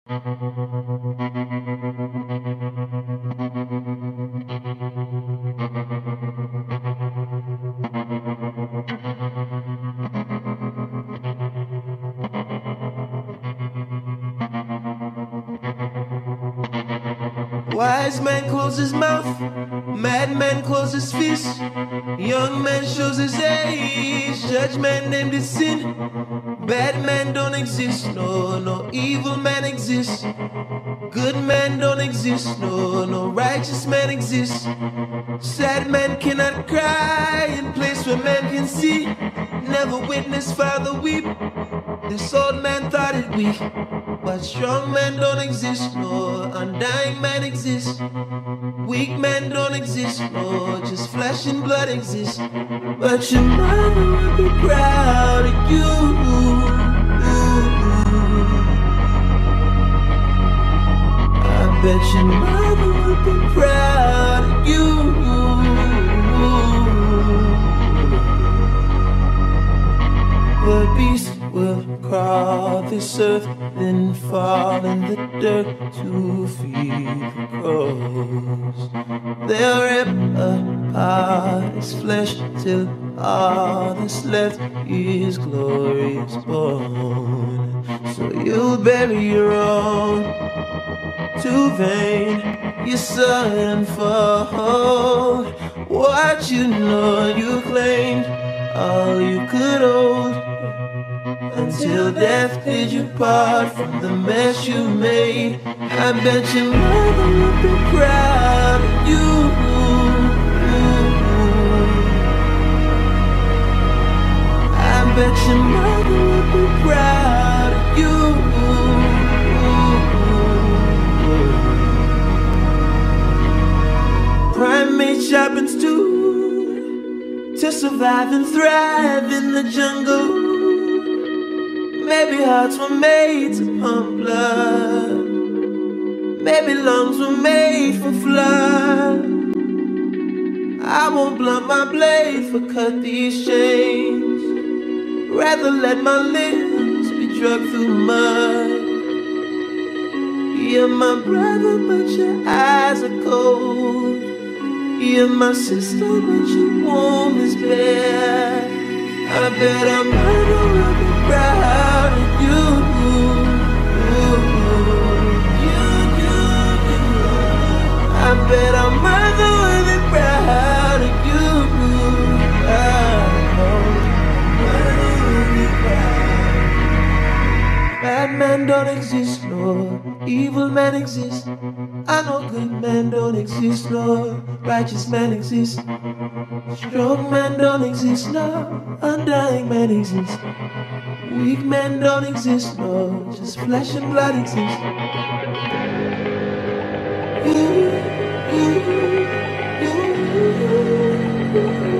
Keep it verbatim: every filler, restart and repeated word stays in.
Wise man closes his mouth, madman closes his fist. Young man shows his age, judge man named his sin. Bad man don't exist, no, no evil man exists. Good man don't exist, no, no righteous man exists. Sad man cannot cry in place where man can see. Never witness father weep, this old man thought it weak. But strong men don't exist, no, undying man exists. Weak men don't exist, no, just flesh and blood exists. But your mother would be proud of you. I bet your mother would be proud of you. The beast will crawl this earth, then fall in the dirt to feed the crows. They'll rip apart his flesh till all that's left is glorious bone. So you'll bury your own, too vain, you saw it unfold. What you know you claimed, all you could hold. Until death did you part from the mess you made. I bet your mother would be proud of you. I bet your mother would be proud of you. Primate sharpens too, to survive and thrive in the jungle. Maybe hearts were made to pump blood. Maybe lungs were made for flood. I won't blunt my blade for cut these chains. Rather let my limbs be dragged through mud. You're my brother, but your eyes are cold. You're my sister, but your womb is bare. I bet our mother will be proud of you. I bet our mother will be proud of you. Bad men don't exist, no. Evil men exist. I know good men don't exist, no. Righteous men exist. Strong men don't exist, no. Undying men exist. Weak men don't exist, no. Just flesh and blood exist. Ooh, ooh, ooh, ooh.